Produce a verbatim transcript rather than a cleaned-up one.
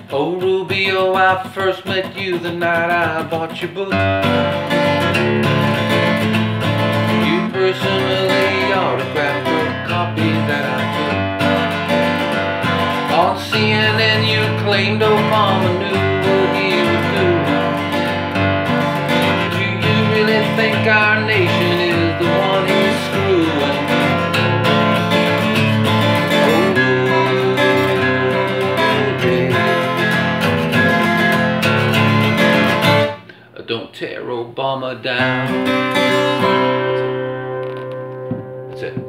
Oh Rubio, I first met you the night I bought your book. You personally autographed a copy that I took. On C N N you claimed Obama knew what he would do. Do you really think our nation is the one he's screwing? Don't tear Obama down.